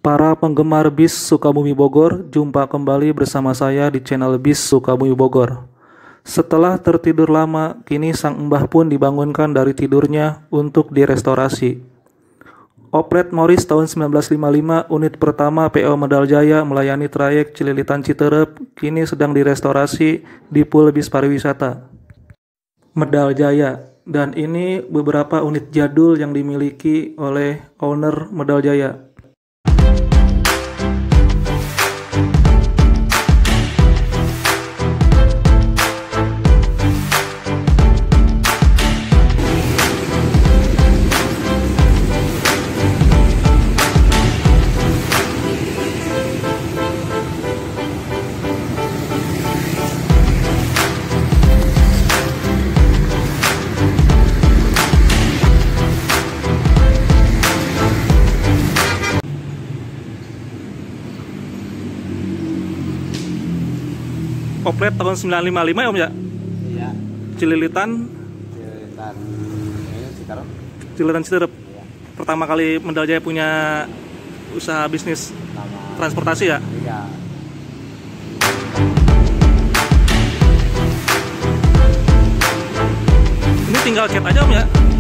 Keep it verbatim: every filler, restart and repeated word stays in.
Para penggemar bis Sukabumi Bogor, jumpa kembali bersama saya di channel Bis Sukabumi Bogor. Setelah tertidur lama, kini sang mbah pun dibangunkan dari tidurnya untuk direstorasi. Oplet Morris tahun sembilan belas lima puluh lima, unit pertama P O Medal Jaya melayani trayek Cililitan Citerep, kini sedang direstorasi di Pool Bis Pariwisata Medal Jaya. Dan ini beberapa unit jadul yang dimiliki oleh owner Medal Jaya. Oplet tahun sembilan lima lima ya Om ya? Iya. Cililitan Cililitan ini Citerep. Cililitan Citerep. Iya. Pertama kali Medal Jaya punya usaha bisnis Sama transportasi ya? Iya. Ini tinggal cat aja Om ya?